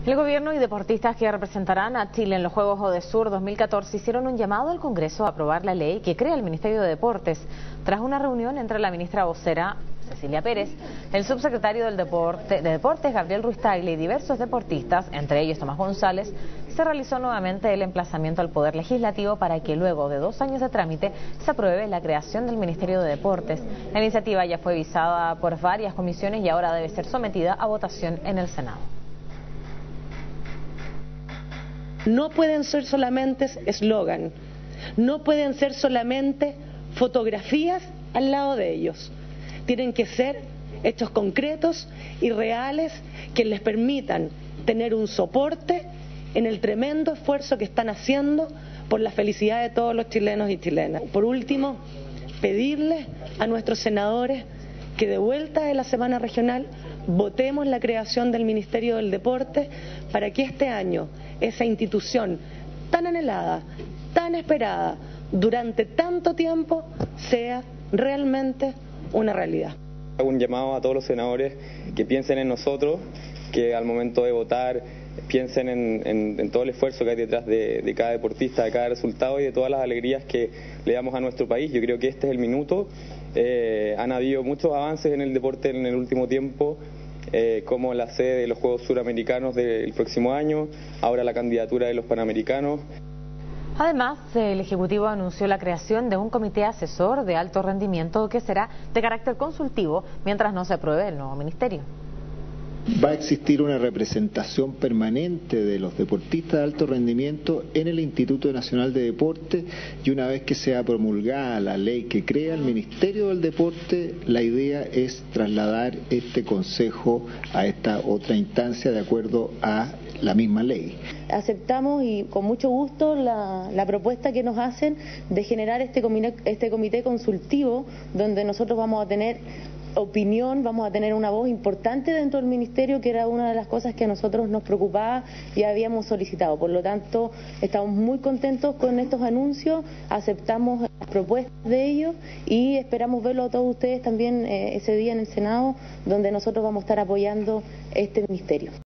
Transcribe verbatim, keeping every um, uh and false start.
El gobierno y deportistas que representarán a Chile en los Juegos Odesur dos mil catorce hicieron un llamado al Congreso a aprobar la ley que crea el Ministerio de Deportes, tras una reunión entre la ministra vocera Cecilia Pérez, el subsecretario del Deporte, de Deportes Gabriel Ruiz Tagle y diversos deportistas, entre ellos Tomás González. Se realizó nuevamente el emplazamiento al Poder Legislativo para que luego de dos años de trámite se apruebe la creación del Ministerio de Deportes. La iniciativa ya fue visada por varias comisiones y ahora debe ser sometida a votación en el Senado. No pueden ser solamente eslogan, no pueden ser solamente fotografías al lado de ellos. Tienen que ser hechos concretos y reales que les permitan tener un soporte en el tremendo esfuerzo que están haciendo por la felicidad de todos los chilenos y chilenas. Por último, pedirles a nuestros senadores que de vuelta de la semana regional votemos la creación del Ministerio del Deporte para que este año esa institución tan anhelada, tan esperada durante tanto tiempo sea realmente una realidad. Hago un llamado a todos los senadores que piensen en nosotros, que al momento de votar piensen en, en, en todo el esfuerzo que hay detrás de, de cada deportista, de cada resultado y de todas las alegrías que le damos a nuestro país. Yo creo que este es el minuto. Eh, han habido muchos avances en el deporte en el último tiempo, eh, como la sede de los Juegos Suramericanos del próximo año, ahora la candidatura de los Panamericanos. Además, el Ejecutivo anunció la creación de un comité asesor de alto rendimiento que será de carácter consultivo mientras no se apruebe el nuevo ministerio. Va a existir una representación permanente de los deportistas de alto rendimiento en el Instituto Nacional de Deporte, y una vez que sea promulgada la ley que crea el Ministerio del Deporte, la idea es trasladar este consejo a esta otra instancia de acuerdo a la misma ley. Aceptamos y con mucho gusto la, la propuesta que nos hacen de generar este comité, este comité consultivo, donde nosotros vamos a tener opinión, vamos a tener una voz importante dentro del ministerio, que era una de las cosas que a nosotros nos preocupaba y habíamos solicitado. Por lo tanto, estamos muy contentos con estos anuncios, aceptamos las propuestas de ellos y esperamos verlo a todos ustedes también eh, ese día en el Senado, donde nosotros vamos a estar apoyando este ministerio.